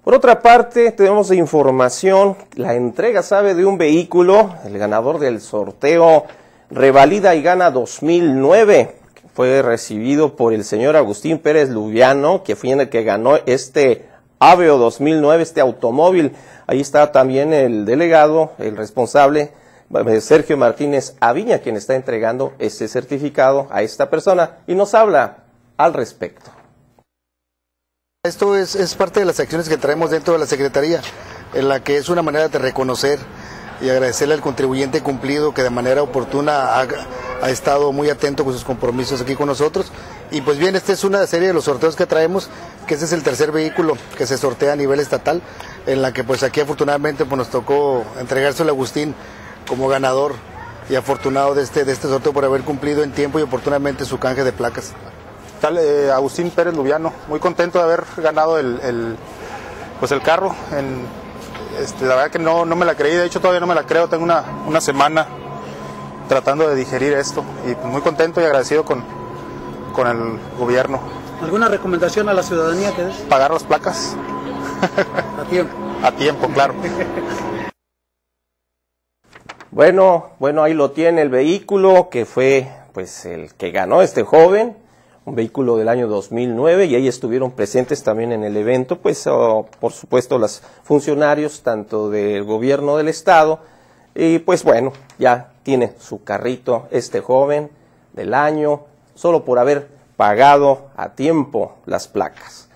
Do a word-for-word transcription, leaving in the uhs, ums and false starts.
Por otra parte, tenemos información, la entrega, sabe, de un vehículo, el ganador del sorteo Revalida y Gana dos mil nueve, que fue recibido por el señor Agustín Pérez Lubiano, que fue el que ganó este Aveo dos mil nueve, este automóvil. Ahí está también el delegado, el responsable, Sergio Martínez Aviña, quien está entregando este certificado a esta persona y nos habla al respecto. Esto es, es parte de las acciones que traemos dentro de la Secretaría, en la que es una manera de reconocer y agradecerle al contribuyente cumplido que de manera oportuna ha, ha estado muy atento con sus compromisos aquí con nosotros. Y pues bien, esta es una serie de los sorteos que traemos, que este es el tercer vehículo que se sortea a nivel estatal, en la que pues aquí afortunadamente pues nos tocó entregárselo a Agustín como ganador y afortunado de este, de este sorteo por haber cumplido en tiempo y oportunamente su canje de placas. Tal, eh, Agustín Pérez Lubiano, muy contento de haber ganado el, el, pues el carro. En, este, la verdad que no, no me la creí, de hecho todavía no me la creo, tengo una, una semana tratando de digerir esto y pues muy contento y agradecido con, con el gobierno. ¿Alguna recomendación a la ciudadanía que des? Pagar las placas. A tiempo. A tiempo, claro. Bueno, bueno, ahí lo tiene el vehículo que fue pues el que ganó este joven. Un vehículo del año dos mil nueve, y ahí estuvieron presentes también en el evento, pues oh, por supuesto los funcionarios tanto del gobierno del estado, y pues bueno, ya tiene su carrito este joven del año, solo por haber pagado a tiempo las placas.